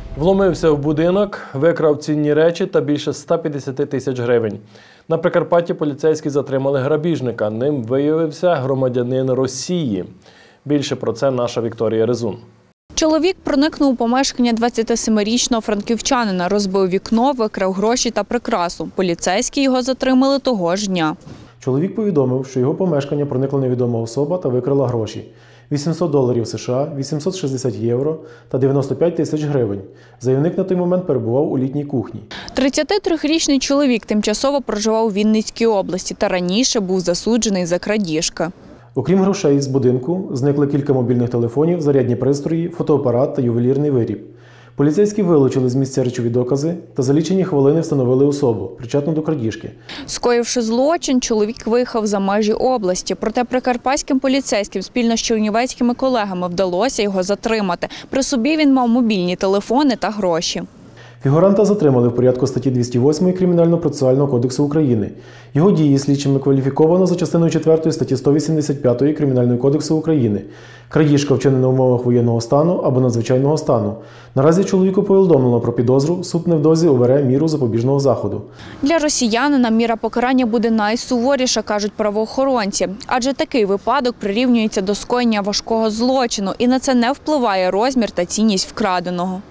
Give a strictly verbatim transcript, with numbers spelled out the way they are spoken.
Вломився в будинок, викрав цінні речі та більше ста п'ятдесят тисяч гривень. На Прикарпатті поліцейські затримали грабіжника. Ним виявився громадянин Росії. Більше про це наша Вікторія Резун. Чоловік проникнув у помешкання двадцятисемирічного франківчанина, розбив вікно, викрав гроші та прикрасу. Поліцейські його затримали того ж дня. Чоловік повідомив, що його помешкання проникла невідома особа та викрала гроші – вісімсот доларів США, вісімсот шістдесят євро та дев'яносто п'ять тисяч гривень. Заявник на той момент перебував у літній кухні. тридцятитрирічний чоловік тимчасово проживав у Вінницькій області та раніше був засуджений за крадіжки. Окрім грошей з будинку, зникли кілька мобільних телефонів, зарядні пристрої, фотоапарат та ювелірний виріб. Поліцейські вилучили з місця речові докази та за лічені хвилини встановили особу, причетну до крадіжки. Скоївши злочин, чоловік виїхав за межі області. Проте прикарпатським поліцейським спільно з чернівецькими колегами вдалося його затримати. При собі він мав мобільні телефони та гроші. Фігуранта затримали в порядку статті двісті восьмої Кримінально-процесуального кодексу України. Його дії слідчими кваліфіковано за частиною четвертої статті сто вісімдесят п'ятої Кримінального кодексу України. Крадіжка вчинена в умовах воєнного стану або надзвичайного стану. Наразі чоловіку повідомлено про підозру, суд невдовзі обере міру запобіжного заходу. Для росіянина міра покарання буде найсуворіша, кажуть правоохоронці. Адже такий випадок прирівнюється до скоєння важкого злочину і на це не впливає розмір та цінність вкраденого.